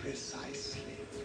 Precisely.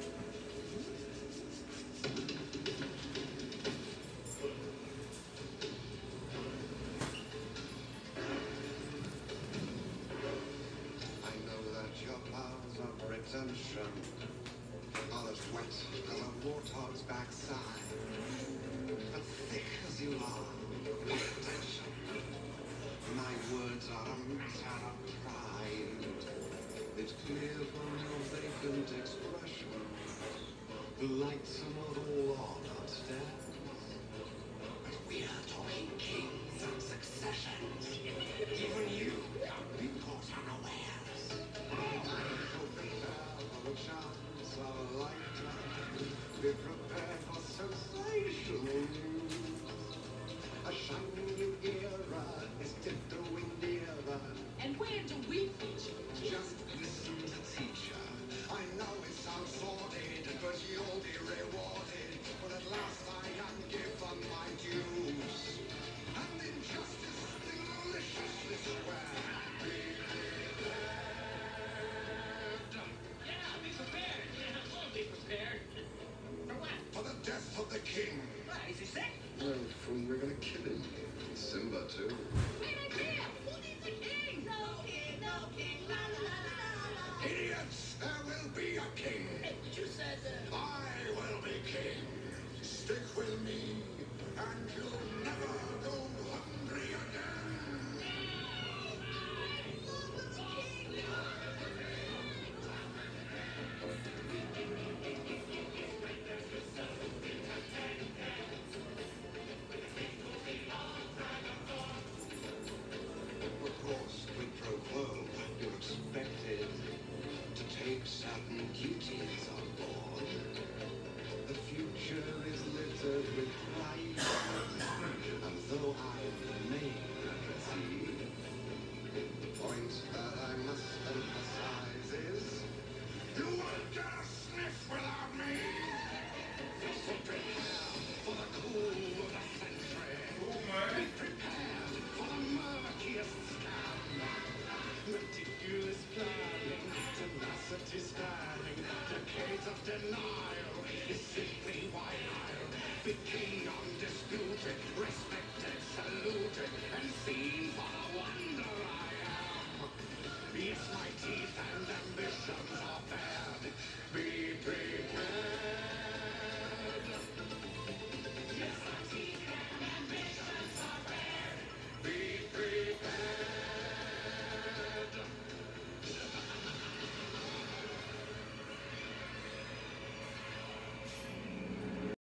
I know that your powers of redemption are as wet as a warthog's backside. But thick as you are with attention, my words are a matter of pride. It's clear from your vacant expression, the lights are not all on upstairs. But we are talking kings and successions. Even you can't be caught unawares. I hope we have a chance of a lifetime. Be prepared for sensational news. A shining new era is tiptoeing nearer. And where do we feature? Just listen to teacher. I know it sounds sordid, but you'll be rewarded. But at last I am given my dues. And injustice deliciously square. Be prepared. Yeah, be prepared. Yeah, we'll be prepared. For what? For the death of the king. What, is he sick? No, fool, we're gonna kill him. Simba, too. Wait a minute! Who needs a king? No king, no king, la la la la la. Idiots! There will be a king. Hey, but you said I will be king. Stick with me, and you'll